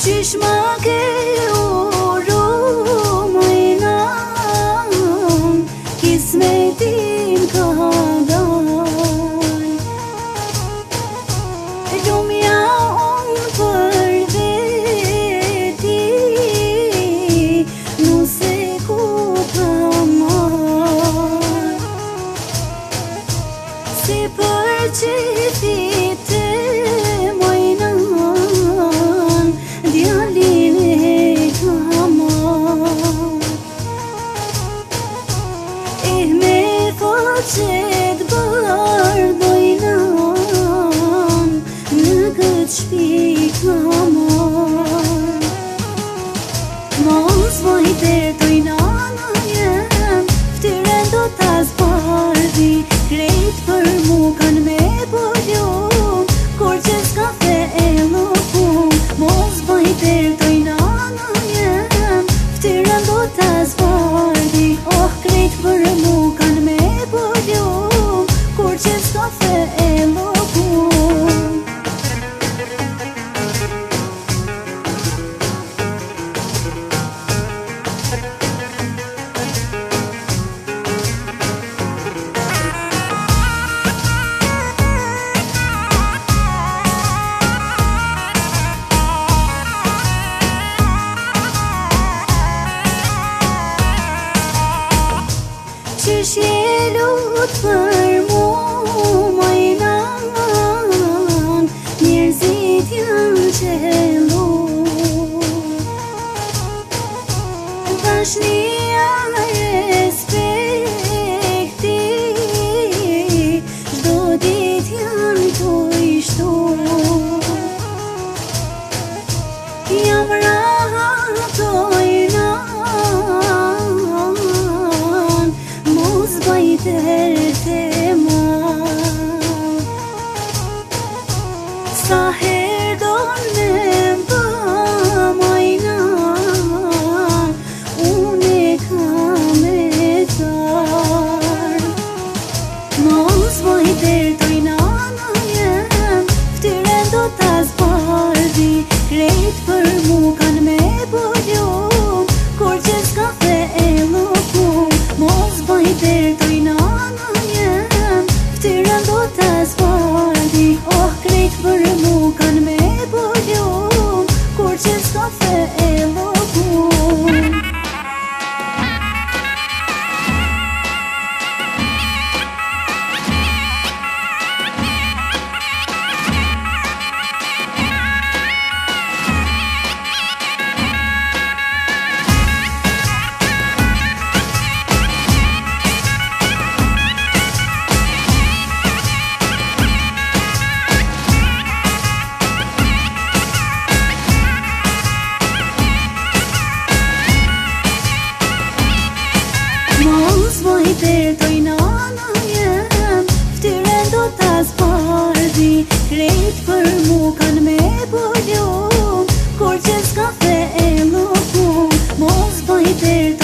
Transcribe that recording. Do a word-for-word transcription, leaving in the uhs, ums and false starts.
Qysh ma ke uru mëjnan, kismetin ka dal. Lumja unë për veti, nuse ku ka marr. Si për qifit e mëjnan, djalin e ka marr. Eh me faqet bardojnan, në këtë shpi ka marr. Mos vajter toj nana jem, ftyren do t'as bardi, krejt për mu kan me poljum, kur që s'kafe e lokum. Mos vajter toj nana jem, ftyren do t'as bardi, oh krejt për mu kan me poljum, kur që s'kafe e lokum. Qysh je lut për mu mëjnan, njerëzit janë qellu. Dashnia, respekti, çdo dit janë tu i shtu. Jam rahatoj vajter te marr. Sa her don me mba majnan, une kam e tar. Mos vajter toj nana jem, ftyren do t'as bardi, krejt për mu kan me poljum, kur që s'kafe e lokum. Mos vajter toj nana jem, ftyren do t'as bardi, oh krejt për mu kan me poljum, kur që s'kafe e lokum. Mos vajter toj nana jem, ftyren do t'as bardi, krejt për mu kan me poljum, kur që s'kafe e lokum. Mos vajter